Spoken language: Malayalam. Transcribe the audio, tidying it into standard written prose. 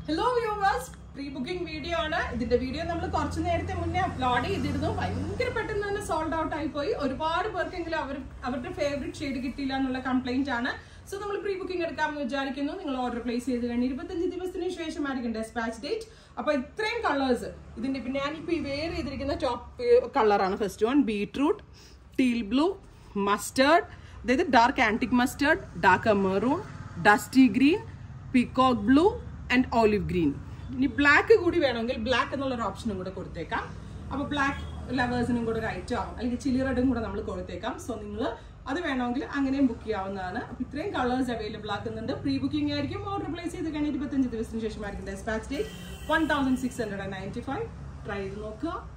Hello viewers, pre-booking video ആണ്. ഇതിന്റെ വീഡിയോ നമ്മൾ കുറച്ച് നേരത്തെ മുന്നേ അപ്ലോഡ് ചെയ്തിരുന്നു. ഭയങ്കര പെട്ടെന്ന് തന്നെ സോൾഡ് ഔട്ട് ആയി പോയി. ഒരുപാട് പേർക്കെങ്കിലും അവരുടെ ഫേവറേറ്റ് ഷെയ്ഡ് കിട്ടിയില്ല എന്നുള്ള കംപ്ലൈന്റ് ആണ്. സോ നമ്മൾ പ്രീ ബുക്കിംഗ് എടുക്കാമെന്ന് വിചാരിക്കുന്നു. നിങ്ങൾ ഓർഡർ പ്ലേസ് ചെയ്ത് കഴിഞ്ഞ് 25 ദിവസത്തിന് ശേഷമായിരിക്കും ഡെസ്പാച്ച് ഡേറ്റ്. അപ്പൊ ഇത്രയും കളേഴ്സ് ഇതിന്റെ ഇപ്പൊ ഞാനിപ്പോ ഈ വെയർ ചെയ്തിരിക്കുന്ന ടോപ്പ് കളറാണ്. First one beetroot, teal blue, mustard, അതായത് dark antique mustard, dark maroon, dusty green, peacock blue and olive green. ഇനി ബ്ലാക്ക് കൂടി വേണമെങ്കിൽ ബ്ലാക്ക് എന്നുള്ളൊരു ഓപ്ഷനും കൂടെ കൊടുത്തേക്കാം. അപ്പൊ ബ്ലാക്ക് ലവേഴ്സിനും കൂടെ ഒരു ഐറ്റം ആവും, അല്ലെങ്കിൽ ചില്ലി റെഡും കൂടെ നമ്മൾ കൊടുത്തേക്കാം. സോ നിങ്ങൾ അത് വേണമെങ്കിൽ അങ്ങനെയും ബുക്ക് ചെയ്യാവുന്നതാണ്. അപ്പൊ ഇത്രയും കളേഴ്സ് അവൈലബിൾ ആക്കുന്നുണ്ട്. പ്രീ ബുക്കിംഗ് ആയിരിക്കും. ഓർഡർ പ്ലേസ് ചെയ്ത് കഴിഞ്ഞാൽ 25 ദിവസത്തിന് ശേഷമായിരിക്കും ഡെസ്പാച്ച് ഡേറ്റ്. 1695 ട്രൈ ചെയ്ത് നോക്കുക.